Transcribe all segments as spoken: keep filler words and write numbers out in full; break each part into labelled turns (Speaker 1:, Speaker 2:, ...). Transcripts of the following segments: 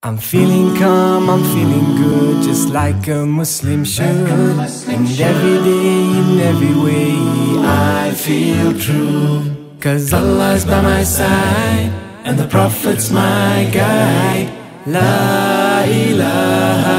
Speaker 1: I'm feeling calm, I'm feeling good, just like a Muslim should. And every day, in every way, I feel true. Cause Allah's by my side, and the Prophet's my guide. La ilaha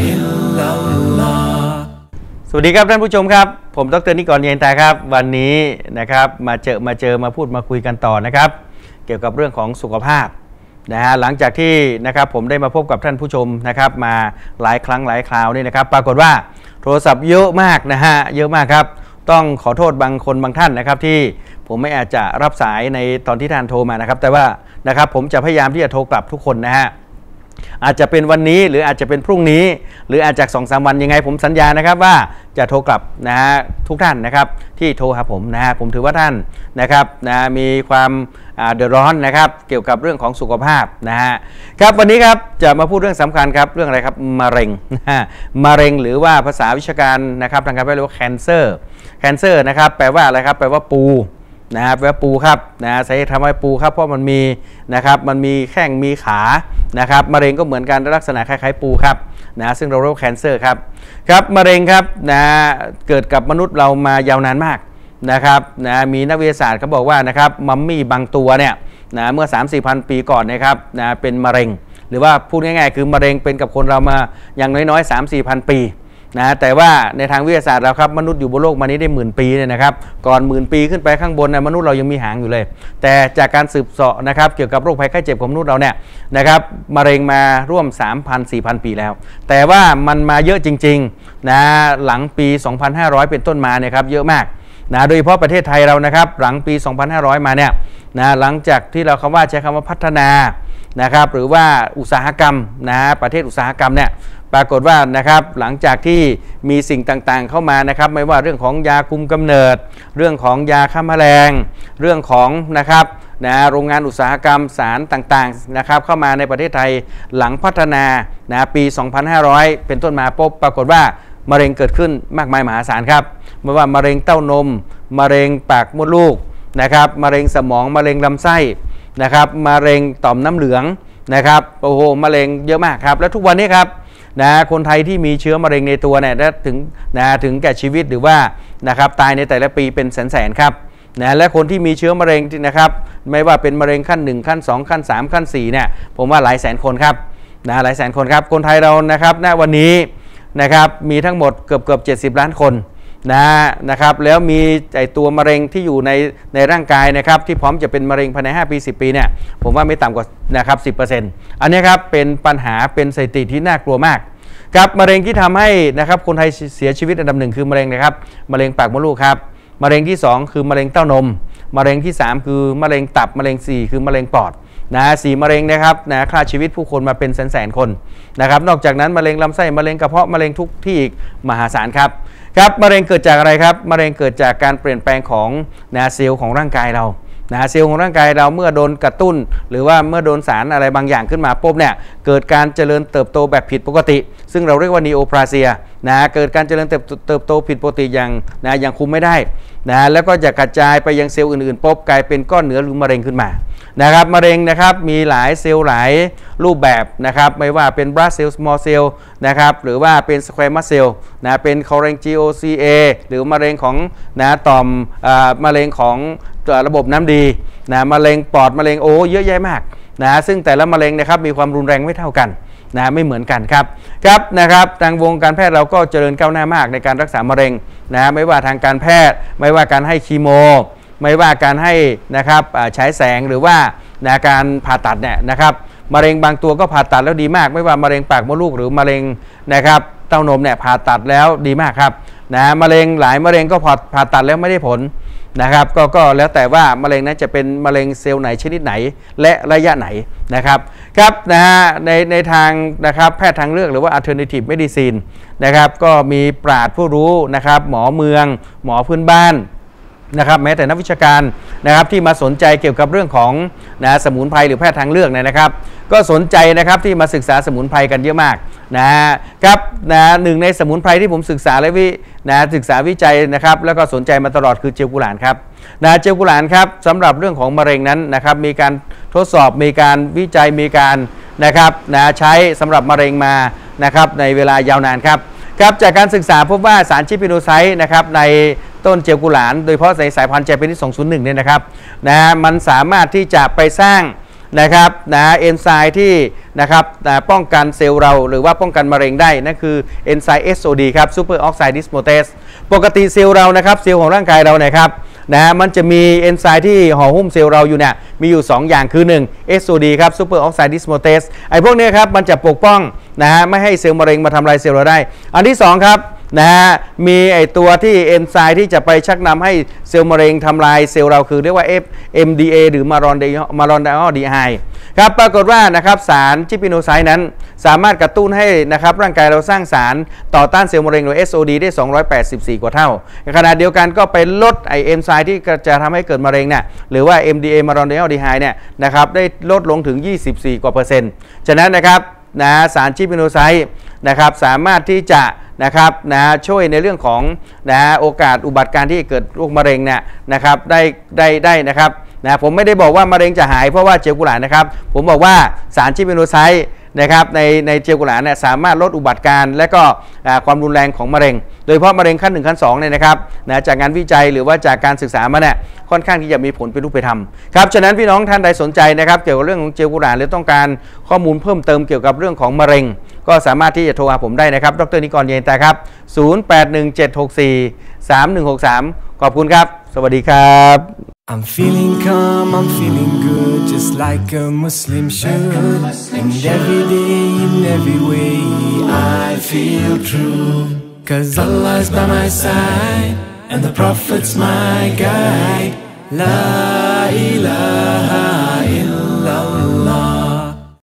Speaker 1: illallah.
Speaker 2: สวัสดีครับท่านผู้ชมครับผมดร.นิกร เย็นตาครับวันนี้นะครับมาเจอมาเจอมาพูดมาคุยกันต่อนะครับเกี่ยวกับเรื่องของสุขภาพนะฮะหลังจากที่นะครับผมได้มาพบกับท่านผู้ชมนะครับมาหลายครั้งหลายคราวนี่นะครับปรากฏว่าโทรศัพท์เยอะมากนะฮะเยอะมากครับต้องขอโทษบางคนบางท่านนะครับที่ผมไม่อาจจะรับสายในตอนที่ท่านโทรมานะครับแต่ว่านะครับผมจะพยายามที่จะโทรกลับทุกคนนะฮะอาจจะเป็นวันนี้หรืออาจจะเป็นพรุ่งนี้หรืออาจจะสองสามวันยังไงผมสัญญานะครับว่าจะโทรกลับนะฮะทุกท่านนะครับที่โทรหาผมนะฮะผมถือว่าท่านนะครับนะมีความเดือดร้อนนะครับเกี่ยวกับเรื่องของสุขภาพนะฮะครับวันนี้ครับจะมาพูดเรื่องสำคัญครับเรื่องอะไรครับมะเร็งมะเร็งหรือว่าภาษาวิชาการนะครับทางการแพทย์เรียกว่า cancer cancer นะครับแปลว่าอะไรครับแปลว่าปูนะครับแปลว่าปูครับนะสาเหตุทำให้ปูครับเพราะมันมีนะครับมันมีแข้งมีขานะครับมะเร็งก็เหมือนกันลักษณะคล้ายๆปูครับนะซึ่งเราเรียกว่า cancer ครับครับมะเร็งครับนะเกิดกับมนุษย์เรามายาวนานมากนะครับนะมีนักวิทยาศาสตร์เขาบอกว่านะครับมัมมี่บางตัวเนี่ยนะเมื่อ สามถึงสี่พัน ปีก่อนนะครับนะเป็นมะเร็งหรือว่าพูดง่ายๆคือมะเร็งเป็นกับคนเรามาอย่างน้อยๆ สามถึงสี่พัน ปีนะแต่ว่าในทางวิทยาศาสตร์เราครับมนุษย์อยู่บนโลกมานี้ได้หมื่นปีเนี่ยนะครับก่อนหมื่นปีขึ้นไปข้างบนนะมนุษย์เรายังมีหางอยู่เลยแต่จากการสืบเสาะนะครับเกี่ยวกับโรคภัยไข้เจ็บของมนุษย์เราเนี่ยนะครับมะเร็งมาร่วม สามพัน สี่พัน ปีแล้วแต่ว่ามันมาเยอะจริงๆนะหลังปี สองพันห้าร้อย เป็นต้นมาเนี่ยครับเยอะมากนะโดยเฉพาะประเทศไทยเรานะครับหลังปี สองพันห้าร้อย มาเนี่ยนะหลังจากที่เราคำว่าใช้คำว่าพัฒนานะครับหรือว่าอุตสาหกรรมนะประเทศอุตสาหกรรมเนี่ยปรากฏว่านะครับหลังจากที่มีสิ่งต่างๆเข้ามานะครับไม่ว่าเรื่องของยาคุมกำเนิดเรื่องของยาฆ่าแมลงเรื่องของนะครับนะโรงงานอุตสาหกรรมสารต่างๆนะครับเข้ามาในประเทศไทยหลังพัฒนานะปี สองพันห้าร้อย เป็นต้นมาปุ๊บปรากฏว่ามะเร็งเกิดขึ้นมากมายมหาศาลครับไม่ว่ามะเร็งเต้านมมะเร็งปากมดลูกนะครับมะเร็งสมองมะเร็งลำไส้นะครับมะเร็งต่อมน้ำเหลืองนะครับโอ้โหมะเร็งเยอะมากครับและทุกวันนี้ครับนะคนไทยที่มีเชื้อมะเร็งในตัวเนี่ยถึงนะถึงแก่ชีวิตหรือว่านะครับตายในแต่ละปีเป็นแสนๆครับนะและคนที่มีเชื้อมะเร็งนะครับไม่ว่าเป็นมะเร็งขั้นหนึ่งขั้นสองขั้นสามขั้นสี่เนี่ยผมว่าหลายแสนคนครับนะหลายแสนคนครับคนไทยเรานะครับณวันนี้นะครับมีทั้งหมดเกือบเกือบเจ็ดสิบล้านคนนะนะครับแล้วมีไอตัวมะเร็งที่อยู่ในในร่างกายนะครับที่พร้อมจะเป็นมะเร็งภายในห้าปีสิบปีเนี่ยผมว่าไม่ต่ำกว่านะครับ สิบเปอร์เซ็นต์ อันนี้ครับเป็นปัญหาเป็นสถิติที่น่ากลัวมากครับมะเร็งที่ทำให้นะครับคนไทยเสียชีวิตอันดับหนึ่งคือมะเร็งนะครับมะเร็งปากมดลูกครับมะเร็งที่สองคือมะเร็งเต้านมมะเร็งที่สามคือมะเร็งตับมะเร็งสี่คือมะเร็งปอดนะสี่มะเร็งนะครับนะฆ่าชีวิตผู้คนมาเป็นแสนๆคนนะครับนอกจากนั้นมะเร็งลำไส้มะเร็งกระเพาะมะเร็งทุกที่อีกมหาศาลครับครับมะเร็งเกิดจากอะไรครับมะเร็งเกิดจากการเปลี่ยนแปลงของนะเซลล์ของร่างกายเรานะเซลล์ของร่างกายเราเมื่อโดนกระตุ้นหรือว่าเมื่อโดนสารอะไรบางอย่างขึ้นมาปุ๊บเนี่ยเกิดการเจริญเติบโตแบบผิดปกติซึ่งเราเรียกว่านีโอพลาเซียนะเกิดการเจริญเติบเติบโตผิดปกติอย่างนะอย่างคุมไม่ได้นะแล้วก็จะกระจายไปยังเซลล์อื่นๆปุ๊บกลายเป็นก้อนเนื้อหรือมะเร็งขึ้นมานะครับมะเร็งนะครับมีหลายเซลล์หลายรูปแบบนะครับไม่ว่าเป็น blood cell small cell นะครับหรือว่าเป็น squamous cell นะเป็น cholangioca หรือมะเร็งของนะต่อมอ่ามะเร็งของระบบน้ำดีนะมะเร็งปอดมะเร็งโอ้เยอะแยะมากนะซึ่งแต่ละมะเร็งนะครับมีความรุนแรงไม่เท่ากันนะไม่เหมือนกันครับครับนะครับทางวงการแพทย์เราก็เจริญก้าวหน้ามากในการรักษามะเร็งนะไม่ว่าทางการแพทย์ไม่ว่าการให้คีโมไม่ว่าการให้นะครับฉายแสงหรือว่านะการผ่าตัดเนี่ยนะครับมะเร็งบางตัวก็ผ่าตัดแล้วดีมากไม่ว่ามะเร็งปากมดลูกหรือมะเร็งนะครับเต้านมเนี่ยผ่าตัดแล้วดีมากครับนะมะเร็งหลายมะเร็งก็ผ่าผ่าตัดแล้วไม่ได้ผลนะครับก็ก็แล้วแต่ว่ามะเร็งนั้นจะเป็นมะเร็งเซลล์ไหนชนิดไหนและระยะไหนนะครับครับนะฮะในในทางนะครับแพทย์ทางเลือกหรือว่า alternative medicine นะครับก็มีปราชญ์ผู้รู้นะครับหมอเมืองหมอพื้นบ้านนะครับแม้แต่นักวิชาการนะครับที่มาสนใจเกี่ยวกับเรื่องของนะสมุนไพรหรือแพทย์ทางเลือกเนี่ยนะครับก็สนใจนะครับที่มาศึกษาสมุนไพรกันเยอะมากนะครับนะหนึ่งในสมุนไพรที่ผมศึกษาและวินะศึกษาวิจัยนะครับแล้วก็สนใจมาตลอดคือเจลกุหลาบครับนะเจลกุหลาบครับสำหรับเรื่องของมะเร็งนั้นนะครับมีการทดสอบมีการวิจัยมีการนะครับนะใช้สำหรับมะเร็งมานะครับในเวลายาวนานครับครับจากการศึกษาพบว่าสารชิปปิโนไซต์นะครับในต้นเจลกุหลาบโดยเฉพาะในสายพันธุ์เจแปนิสสองศูนย์หนึ่งเนี่ยนะครับนะมันสามารถที่จะไปสร้างนะครับนะเอนไซม์ที่นะครับนะป้องกันเซลล์เราหรือว่าป้องกันมะเร็งได้นั่นคือเอนไซม์ เอส โอ ดี ครับ Super Oxide Dismutase ปกติเซลล์เรานะครับเซลล์ของร่างกายเราเนี่ยครับนะมันจะมีเอนไซม์ที่ห่อหุ้มเซลล์เราอยู่เนี่ยมีอยู่สองอย่างคือหนึ่ง เอส โอ ดี ครับ Super Oxide Dismutase ไอ้พวกนี้ครับมันจะปกป้องนะฮะไม่ให้เซลล์มะเร็งมาทำลายเซลล์เราได้อันที่สองครับนะฮะมีไอตัวที่เอนไซม์ที่จะไปชักนำให้เซลล์มะเร็งทำลายเซลล์เราคือเรียกว่า เอ็ม ดี เอ หรือมารอนไดมารอนไดออลดีไฮครับปรากฏว่านะครับสารชิปปิโนไซต์นั้นสามารถกระตุ้นให้นะครับร่างกายเราสร้างสารต่อต้านเซลล์มะเร็งหรือ เอส โอ ดี ได้สองร้อยแปดสิบสี่กว่าเท่าในขณะเดียวกันก็ไปลดไอเอนไซม์ที่จะทำให้เกิดมะเร็งเนี่ยหรือว่า เอ็ม ดี เอ มารอนไดออลดีไฮเนี่ยนะครับได้ลดลงถึงยี่สิบสี่กว่าเปอร์เซ็นต์ฉะนั้นนะครับนะสารชิปปิโนไซต์นะครับสามารถที่จะนะครับนะช่วยในเรื่องของนะโอกาสอุบัติการที่เกิดโรคมะเร็งเนี่ยนะครับได้ได้ได้นะครับนะผมไม่ได้บอกว่ามะเร็งจะหายเพราะว่าเจลกุหลาบนะครับผมบอกว่าสารชิปปิโนไซต์นะครับในในเจลกุหลาบเนี่ยสามารถลดอุบัติการและก็ความรุนแรงของมะเร็งโดยเฉพาะมะเร็งขั้นหนึ่งขั้นสองเนี่ยนะครับนะจากงานวิจัยหรือว่าจากการศึกษามาเนี่ยค่อนข้างที่จะมีผลเป็นรูปธรรมครับฉะนั้นพี่น้องท่านใดสนใจนะครับเกี่ยวกับเรื่องของเจลกุหลาบหรือต้องการข้อมูลเพิ่มเติมเกี่ยวกับเรื่องของมะเร็งก็สามารถที่จะโทรหาผมได้นะครับดร.นิกร เย็นตาครับศูนย์ แปด หนึ่ง เจ็ด หก สี่ สาม หนึ่ง หก สามขอบคุณครับสวัสดีครับ
Speaker 1: I'm feeling calm, I'm feeling good, just like a Muslim should. And every day, in every way, I feel true. Cause Allah's by my side, and the Prophet's my guide. La ilaha